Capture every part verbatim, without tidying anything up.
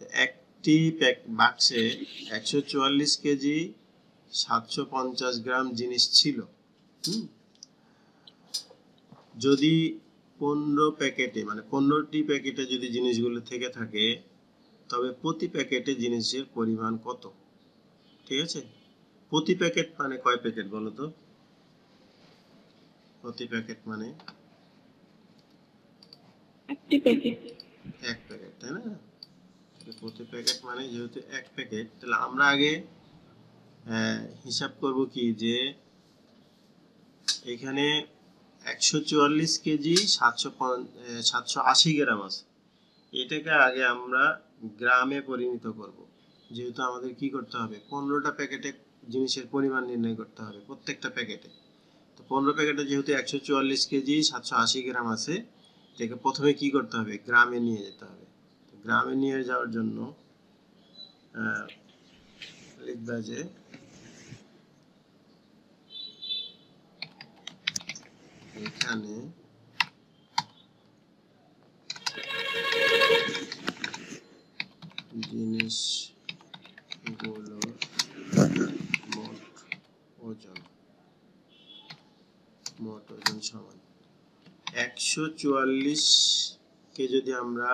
একটি প্যাক বাক্সে একশো চুয়াল্লিশ কেজি সাতশো পঞ্চাশ গ্রাম জিনিস ছিল। হুম যদি পনেরো প্যাকেটে মানে পনেরোটি প্যাকেটে যদি জিনিসগুলো থেকে থাকে তবে প্রতি প্যাকেটে জিনিসের পরিমাণ কত? ঠিক আছে, প্রতি প্যাকেট মানে কয় প্যাকেট বলো তো? প্রতি প্যাকেট মানে একটি প্যাকেট, এক প্যাকেট, তাই না? প্রতি প্যাকেট মানে যেহেতু এক প্যাকেট, তাহলে আমরা আগে হিসাব করব কি যে এখানে একশো চুয়াল্লিশ কেজি সাতশো সাতশো আশি গ্রাম আছে, এটাকে আগে আমরা গ্রামে পরিণত করব। যেহেতু আমাদের কি করতে হবে, পনেরোটা প্যাকেটে জিনিসের পরিমাণ নির্ণয় করতে হবে প্রত্যেকটা প্যাকেটে। তো পনেরো প্যাকেটে যেহেতু একশো চুয়াল্লিশ কেজি সাতশো আশি গ্রাম আছে, এটাকে প্রথমে কি করতে হবে, গ্রামে নিয়ে যেতে হবে। গ্রামে নিয়ে যাওয়ার জন্য লিখবা যে এখানে জিনিসগুলোর মোট ওজন মোট ওজন সমান একশো চুয়াল্লিশ কে যদি আমরা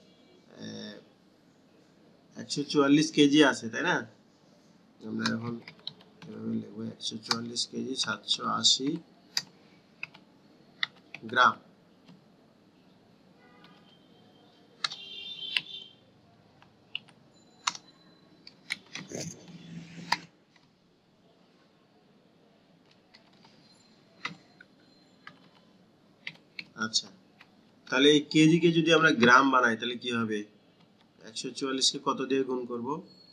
একশো চুয়াল্লিশ কেজি আছে, তাই না? আমরা এখন এভাবে লিখবো একশো চুয়াল্লিশ কেজি সাতশো আশি গ্রাম। আচ্ছা, তাহলে এই কেজিকে যদি আমরা গ্রাম বানাই তাহলে কি হবে? একশো চুয়াল্লিশ কে কত দিয়ে গুণ করব?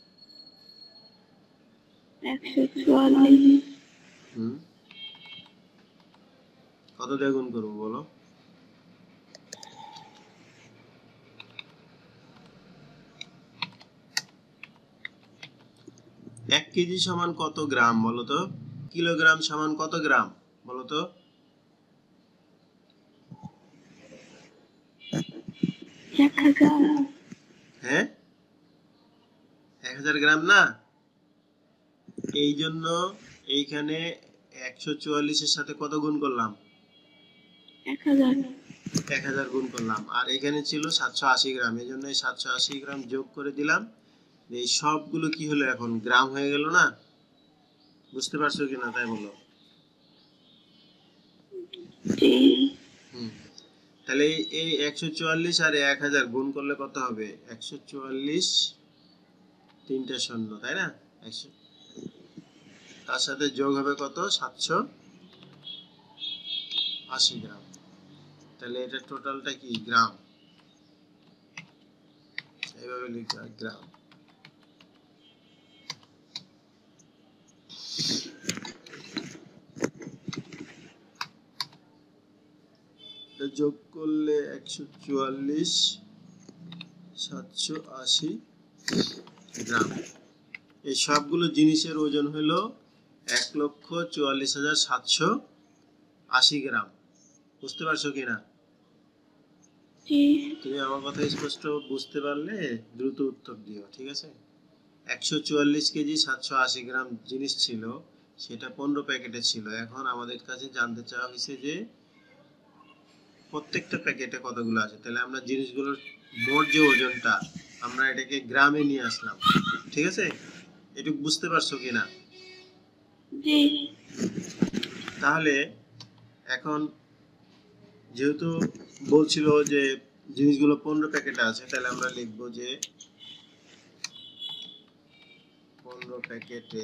একশো চুয়াল্লিশ হুম কত দিয়ে গুণ করব বলো? এক কেজি সমান কত গ্রাম বলো তো? কিলোগ্রাম সমান কত গ্রাম বলো তো? হ্যাঁ, এক হাজার গ্রাম না? এই জন্য এইখানে একশো চুয়াল্লিশের সাথে কত গুণ করলাম? এক হাজার এক হাজার গুণ করলাম। আর এখানে ছিল সাতশো আশি গ্রাম, এই জন্য এই সাতশো আশি গ্রাম যোগ করে দিলাম। এই সবগুলো কি হলো, এখন গ্রাম হয়ে গেল না? বুঝতে পারছো কিনা তাই বলো। হুম তাহলে এই একশো চুয়াল্লিশ আর এক হাজার গুণ করলে কত হবে? একশো চুয়াল্লিশ তিনটা শূন্য, তাই না? একশো তার সাথে যোগ হবে কত? সাতশো আশি গ্রাম। তাহলে এটা টোটালটা কি? গ্রাম। এইভাবে লিখতে হয়, গ্রাম। যোগ করলে একশো চুয়াল্লিশ সাতশো আশি গ্রাম। এই সবগুলো জিনিসের ওজন হলো এক লক্ষ চুয়াল্লিশ হাজার সাতশো আশি গ্রাম। বুঝতে পারছো কিনা? তুমি আমার কথা স্পষ্ট বুঝতে পারলে দ্রুত উত্তর দিও, ঠিক আছে? একশো চুয়াল্লিশ কেজি সাতশো আশি গ্রাম জিনিস ছিল, সেটা পনেরো প্যাকেটে ছিল। এখন আমাদের কাছে জানতে চাওয়া হয়েছে যে প্রত্যেকটা প্যাকেটে কতগুলো আছে। তাহলে আমরা জিনিসগুলোর মোট যে ওজনটা, আমরা এটাকে গ্রামে নিয়ে আসলাম, ঠিক আছে? এটুকু বুঝতে পারছো কিনা? জি। তাহলে এখন যেহেতু বলছিল যে জিনিসগুলো পনেরো প্যাকেটে আছে, তাহলে আমরা লিখবো যে পনেরো প্যাকেটে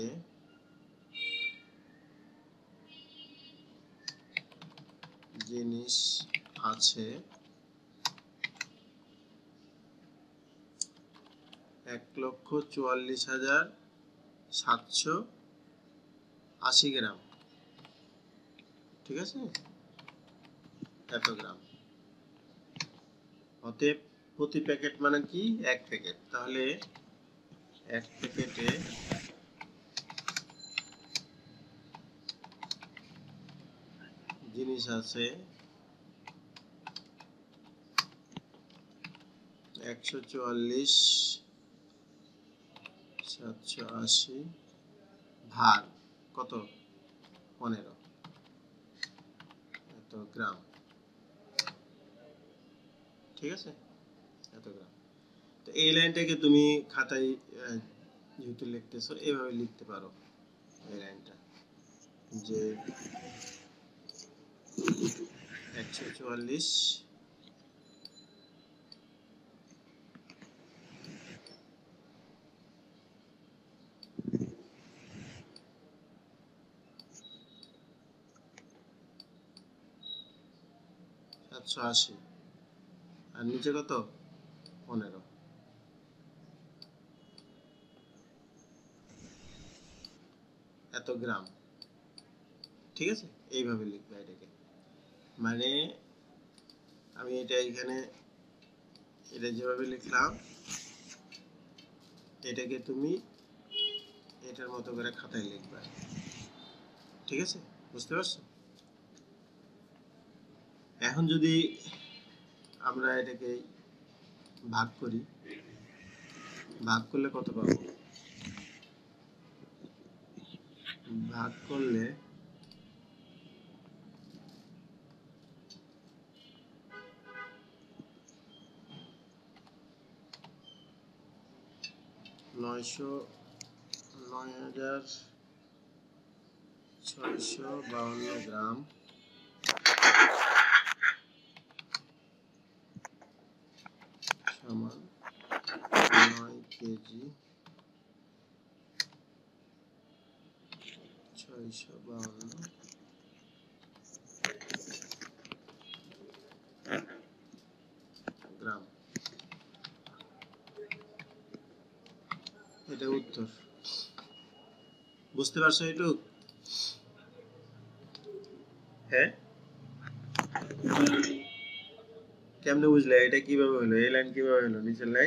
জিনিস আছে এক লক্ষ চুয়াল্লিশ হাজার সাতশো আশি গ্রাম, ঠিক আছে? এত গ্রাম। অতএব প্রতি প্যাকেট মানে কি? এক প্যাকেট। তাহলে এক প্যাকেটে জিনিস আছে একশো চুয়াল্লিশ সাতশো আশি ভাগ কত পনেরো এত গ্রাম, ঠিক আছে, এত গ্রাম। তো এই লাইনটাকে তুমি খাতায় যেহেতু লিখতেছো এইভাবে লিখতে পারো, এই লাইনটা যে একশো চুয়াল্লিশ সাতশো আশি আর নিচে কত পনেরো, এত গ্রাম, ঠিক আছে, এইভাবে লিখবে এটাকে। মানে আমি এটা এখানে এটা যেভাবে লিখলাম এটাকে তুমি এটার মতো করে খাতায় লিখবে, ঠিক আছে, বুঝতে পারছো? এখন যদি আমরা এটাকে ভাগ করি, ভাগ করলে কত পাবো? ভাগ করলে নয়শো নয় হাজার ছয়শো বাউন্ন গ্রাম সমান নয় কেজি ছয়শো বাউন্ন গ্রাম। এটা উত্তর, বুঝতে পারছো একটু? হ্যাঁ, কেমনে বুঝলে? এটা কিভাবে হলো? এই লাইন কিভাবে হলো? নিচের লাইন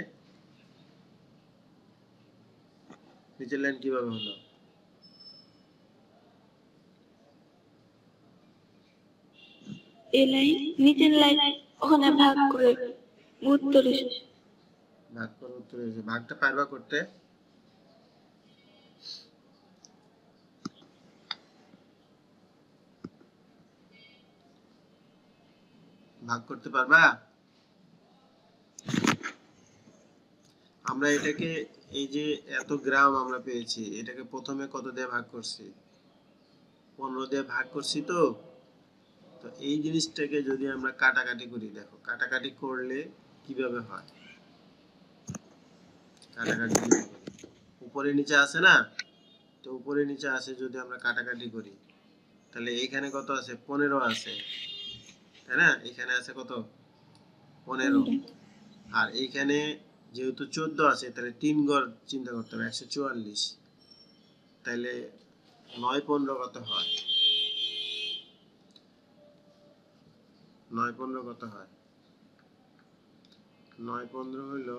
নিচের লাইন কিভাবে হলো? এই লাইন নিচের লাইন ওখানে ভাগ করে উত্তর এসেছে। ভাগ করে উত্তর এসেছে। ভাগটা পারবা করতে? ভাগ করতে পারবা? আমরা এটাকে এই যে এত গ্রাম আমরা পেয়েছি এটাকে প্রথমে কত দিয়ে ভাগ করছি? পনেরো দিয়ে ভাগ করছি। তো তো এই জিনিসটাকে যদি আমরা কাটাকাটি করি, দেখো কাটাকাটি করলে কিভাবে হয়, কাটাকাটি উপরে নিচে আছে না, তো উপরে নিচে আছে, যদি আমরা কাটাকাটি করি তাহলে এইখানে কত আছে? পনেরো আছে, তাই না? এখানে আছে কত? পনেরো। আর এইখানে যেহেতু চোদ্দ আছে তাহলে তিন গড় চিন্তা করতে হবে, একশো চুয়াল্লিশ। তাহলে নয় পনেরো কত হয়? নয় পনেরো কত হয়? নয় পনেরো হইল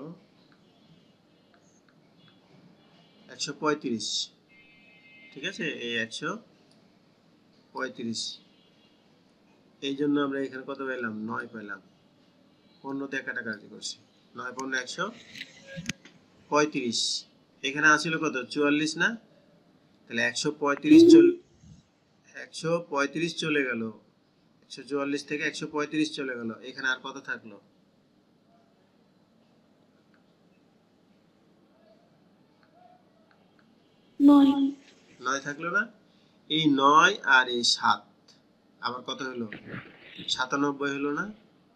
একশো পঁয়ত্রিশ, ঠিক আছে, এই একশো পঁয়ত্রিশ। এই জন্য আমরা এখানে কত পেলাম? নয় পেলাম, পনেরো দিয়ে কাটাকাটি করছি, নয় পনেরো একশো পঁয়ত্রিশ। এখানে আসছিল কত? চুয়াল্লিশ না? তাহলে একশো পঁয়ত্রিশ চল একশো পঁয়ত্রিশ চলে গেল, একশো চুয়াল্লিশ থেকে একশো পঁয়ত্রিশ চলে গেল, এখানে আর কত থাকলো? নয় নয় থাকলো না? এই নয় আর এই সাত আবার কত হলো? সাতানব্বই হলো না?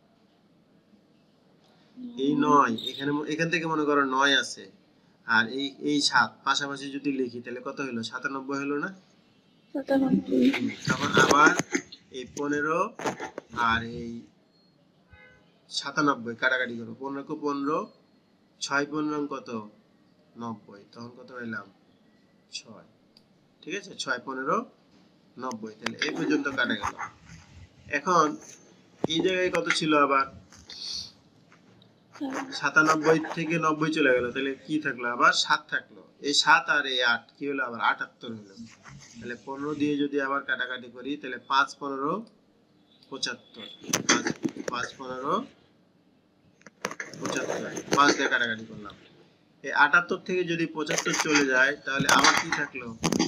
এই নয় এখানে এখান থেকে মনে করো নয় আছে, আর এই এই সাত পাশাপাশি যদি লিখি তাহলে কত হলো? সাতানব্বই হলো না? সাতানব্বই। তখন আবার এই পনেরো আর এই সাতানব্বই কাটাকাটি করো, পনেরো কো পনেরো, ছয় পনেরো কত? নব্বই। তখন কত পেলাম? ছয়, ঠিক আছে, ছয় পনেরো নব্বই। তাহলে এই পর্যন্ত কাটা গেল। এখন এই জায়গায় কত ছিল? আবার সাতানব্বই থেকে নব্বই চলে গেল, তাহলে কি থাকলো? আবার সাত থাকলো। এই সাত আর এই আট কি হলো? আবার আটাত্তর হলো। তাহলে পনেরো দিয়ে যদি আবার কাটাকাটি করি তাহলে পাঁচ পনেরো পঁচাত্তর, পাঁচ পাঁচ পনেরো পঁচাত্তর, পাঁচ দিয়ে কাটাকাটি করলাম, এই আটাত্তর থেকে যদি পঁচাত্তর চলে যায় তাহলে আবার কি থাকলো?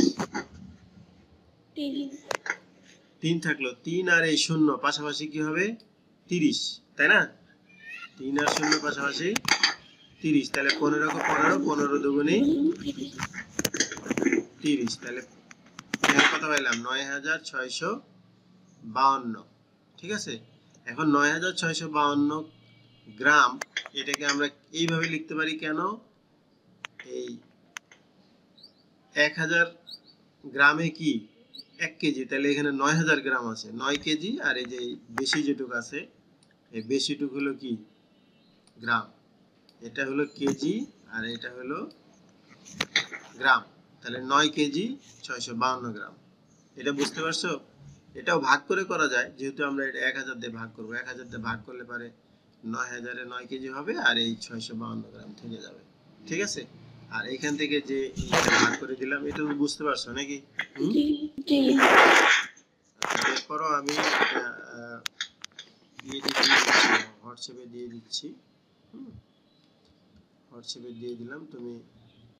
তিন তিন থাকলো। তিন আর এই শূন্য পাশাপাশি কি হবে? তিরিশ, তাই না? তিন আর শূন্য পাশাপাশি তিরিশ, তাহলে পনেরো কে পনেরো, পনেরো দুগুণে তিরিশ তিরিশ, তাহলে এখানে কত পাইলাম? নয় হাজার ছয়শো বাউন্ন। ঠিক আছে, এখন নয় হাজার ছয়শো বাউন্ন গ্রাম, এটাকে আমরা এইভাবে লিখতে পারি কেন? এই এক হাজার গ্রামে কি এক কেজি, তাহলে এখানে নয় হাজার গ্রাম আছে, নয় কেজি, আর এই যে বেশি যেটুকু আছে এই বেশিটুকু হলো কি? গ্রাম। এটা হলো কেজি আর এটা হলো গ্রাম, তাহলে নয় কেজি ছয়শো বাউন্ন গ্রাম। এটা বুঝতে পারছো? এটাও ভাগ করে করা যায়, যেহেতু আমরা এটা এক হাজার দিয়ে ভাগ করবো, এক হাজার দিয়ে ভাগ করলে পারে নয় হাজারে নয় কেজি হবে আর এই ছয়শো বাউন্ন গ্রাম থেকে যাবে। ঠিক আছে, আর এখান থেকে যে ভাগ করে দিলাম, এটা বুঝতে পারছো নাকি? হুম? জি জি আচ্ছা, এরপরও আমি এটা আহ, ইয়েতে দিয়ে দিচ্ছি, হোয়াটসঅ্যাপে দিয়ে দিচ্ছি। হুম, হোয়াটসঅ্যাপে দিয়ে দিলাম, তুমি